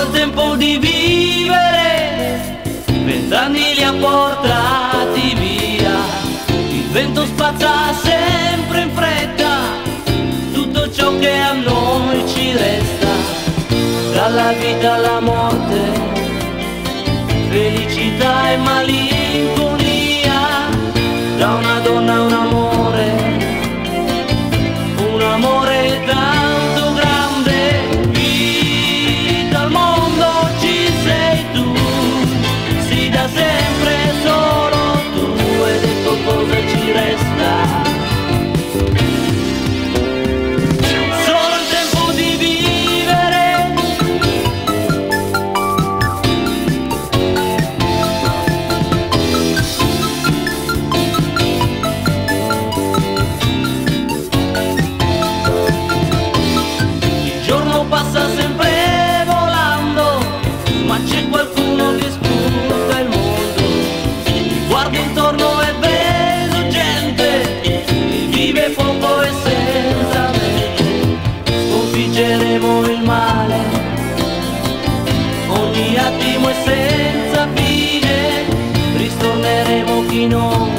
il tempo di vivere, 20 anni li ha portati via. Il vento spazza sempre in fretta tutto ciò che a noi ci resta, dalla vita alla morte, felicità e malinconia, da una donna a un amore tanto grande. Vita al mondo ci sei tu, sì, da sempre solo tu, ed ecco cosa ci resta. Solo il tempo di vivere, il giorno passa sempre volando, ma c'è qualcuno che sfrutta il mondo. Guarda intorno e vedo gente che vive poco e senza mente. Sconfiggeremo il male ogni attimo e senza fine, ristorneremo chi non